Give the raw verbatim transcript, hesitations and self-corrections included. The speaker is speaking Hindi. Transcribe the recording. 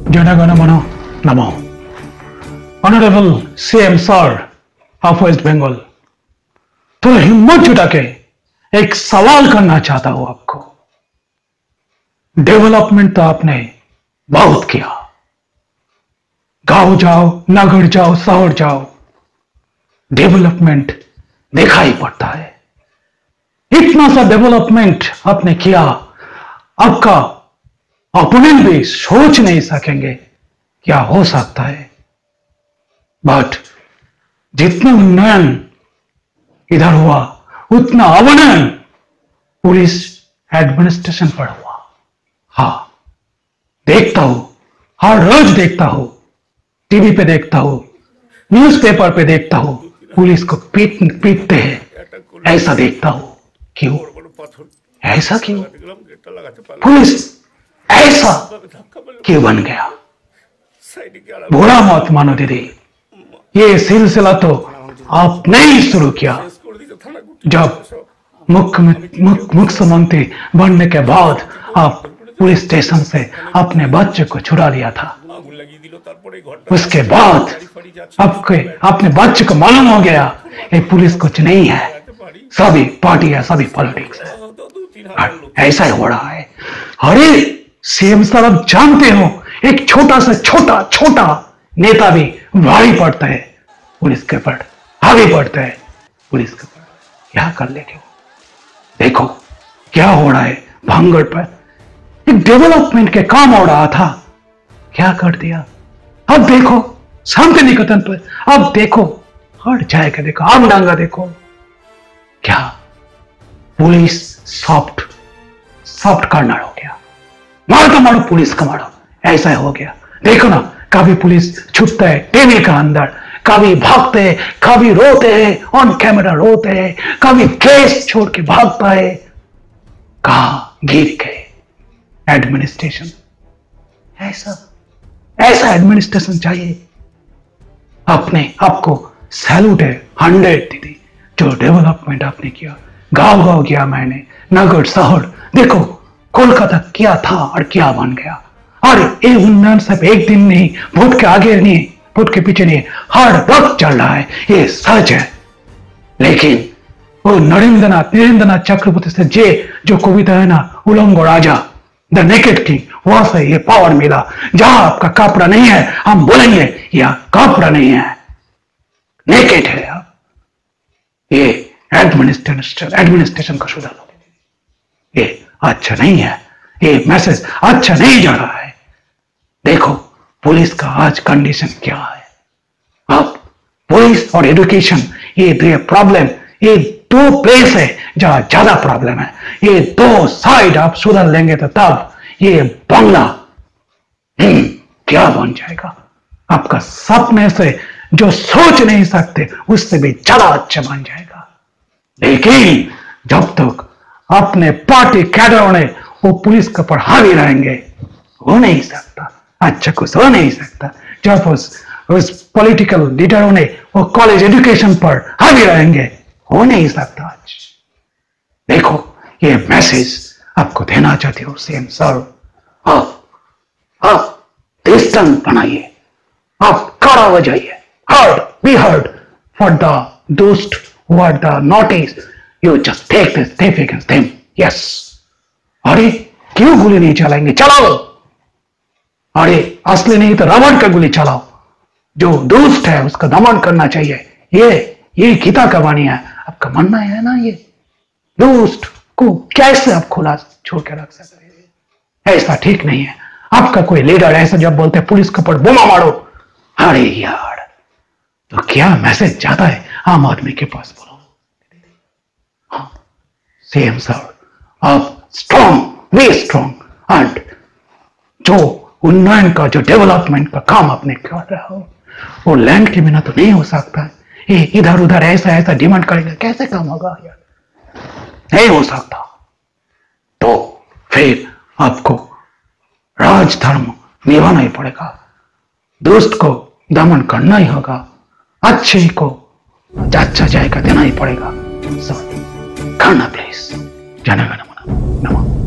Janagana Mana Namo. Honorable C M Sir of West Bengal, तो हिम्मत जुटा के एक सवाल करना चाहता हूं आपको। डेवलपमेंट तो आपने बहुत किया, गांव जाओ, नगर जाओ, शहर जाओ, डेवलपमेंट दिखाई पड़ता है। इतना सा डेवलपमेंट आपने किया, आपका ओपोनेंट भी सोच नहीं सकेंगे क्या हो सकता है। बट जितना उन्नयन इधर हुआ उतना अवनयन पुलिस एडमिनिस्ट्रेशन पर हुआ। हाँ, देखता हूं, हर रोज देखता हूं, टीवी पे देखता हूं, न्यूज़पेपर पे देखता हूं, पुलिस को पीट पीटते हैं, ऐसा देखता हूं। क्यों ऐसा क्यों? पुलिस ऐसा क्यों बन गया? बुरा मत मानो दीदी, ये सिलसिला तो आपने ही शुरू किया। जब मुख्यमंत्री बनने के बाद आप पुलिस स्टेशन से अपने बच्चे को छुड़ा लिया था। उसके बाद आपके अपने बच्चे को मालूम हो गया ये पुलिस कुछ नहीं है, सभी पार्टी है, सभी पॉलिटिक्स है। ऐसा ही हो रहा है। अरे सीएम साहब, आप जानते हो एक छोटा सा छोटा छोटा नेता भी भारी पड़ता है पुलिस के ऊपर, हावी पड़ता है पुलिस के ऊपर। क्या कर लेते हो? देखो क्या हो रहा है भांगड़ पर। एक डेवलपमेंट के काम हो रहा था, क्या कर दिया। अब देखो शांति निकेतन पर, अब देखो हट जाएगा, देखो आमडांगा, देखो क्या पुलिस सॉफ्ट सॉफ्ट कार्नर हो गया। मारो तो मारो, पुलिस का मारो, ऐसा हो गया। देखो ना, कभी पुलिस छुपता है टीवी का अंदर, कभी भागते हैं, कभी रोते हैं, ऑन कैमरा रोते हैं, कभी केस छोड़ के भागता है। कहां गिर गए एडमिनिस्ट्रेशन? ऐसा ऐसा एडमिनिस्ट्रेशन चाहिए। अपने आपको सैल्यूट है, हंड्रेड दीदी, जो डेवलपमेंट आपने किया। गांव गांव गया मैंने, नगर शहर, देखो कोलकाता क्या था और क्या बन गया। और ये उन्नयन सब एक दिन नहीं, वोट के आगे नहीं, वोट के पीछे नहीं, हर वक्त चल रहा है, ये सच है। लेकिन वो नरेंद्रनाथ नरेंद्रनाथ चक्रवर्ती से जे जो कविता है ना, Ulongo Raja, the naked king, वहां से ये पावर मिला। जहां आपका कपड़ा नहीं है हम बोलेंगे या कपड़ा नहीं है, नेकेड है आप। ये एडमिनिस्ट्रेशन एडमिनिस्ट्रेशन का सुधार, ये अच्छा नहीं है, ये मैसेज अच्छा नहीं जा रहा है। देखो पुलिस का आज कंडीशन क्या है। अब पुलिस और एजुकेशन, ये दो प्रॉब्लम, ये दो प्लेस है जहां ज्यादा प्रॉब्लम है। ये दो साइड आप सुधर लेंगे तो तब ये बांग्ला हम्म क्या बन जाएगा। आपका सपने से जो सोच नहीं सकते उससे भी ज्यादा अच्छा बन जाएगा। लेकिन जब तक अपने पार्टी कैडरों ने वो पुलिस के ऊपर हावी रहेंगे, हो नहीं सकता, अच्छा कुछ हो नहीं सकता। जब उस उस पॉलिटिकल लीडरों ने वो कॉलेज एजुकेशन पर हावी रहेंगे, हो नहीं सकता। आज देखो ये मैसेज आपको देना चाहती हूँ सीएम सर, आप आप डिस्टेंस बनाइए, आप खड़ा हो जाइए। Heard be heard for the दोस्त who are the notice, you just take this step against them. Yes. अरे क्यों गोली नहीं चलाएंगे? चलाओ। अरे असली नहीं तो रबड़ का गोली चलाओ। जो दोस्त है उसका दमन करना चाहिए। ये ये गीता का वाणी है। आपका मानना है ना, ये दोस्त को कैसे आप खुला छोड़ के रख सकते हैं? ऐसा ठीक नहीं है। आपका कोई लीडर ऐसा जब बोलते हैं पुलिस के ऊपर बोमा मारो, अरे यार, तो क्या मैसेज जाता है आम आदमी के पास? बोलो। हाँ सीएम सर, आप स्ट्रॉन्ग, वे स्ट्रॉन्ग, एंड जो उन्नयन का, जो डेवलपमेंट का काम आपने कर रहा हो, वो लैंड के बिना तो नहीं हो सकता है। ये इधर उधर ऐसा ऐसा डिमांड करेगा, कैसे काम होगा यार? नहीं हो सकता। तो फिर आपको राजधर्म निभाना ही पड़ेगा, दोस्त को दमन करना ही होगा, अच्छे को अच्छा जायका देना ही पड़ेगा। सब करना प्लीज। जनगण मन नमः।